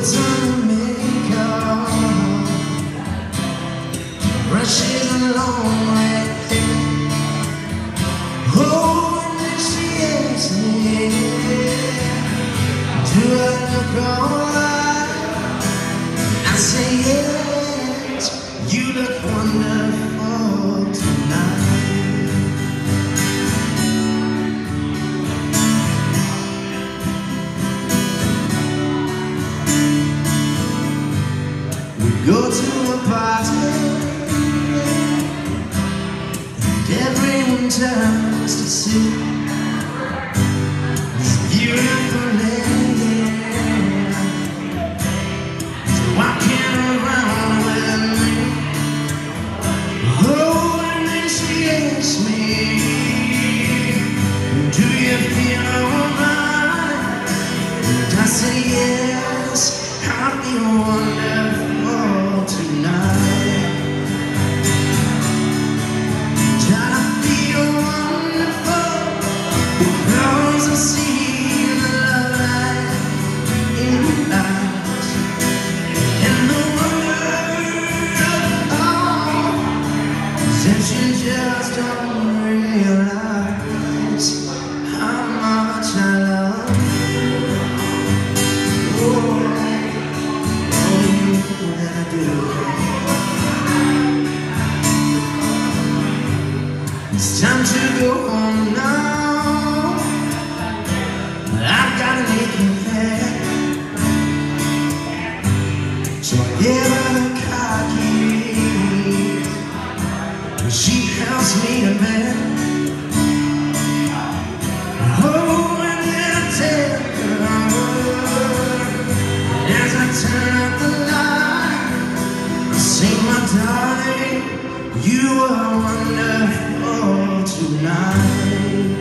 puts on her makeup, brushes a long way. Oh, and then she asks me, do I look alright? I say yes, you look wonderful tonight. Go to a party and everyone turns to see this beautiful lady walking around with me. Oh, and then she asks me, do you feel alright? And I say yes, I'll be wonderful tonight. Try to feel wonderful because I see the love light in your eyes and the wonder of all that you just don't realize how much I love you. Oh, it's time to go home now. I've got an aching head, so I give her the car keys and she helps me to bed. Oh, and then I tell her as I turn up the light, say, my darling, you are wonderful tonight.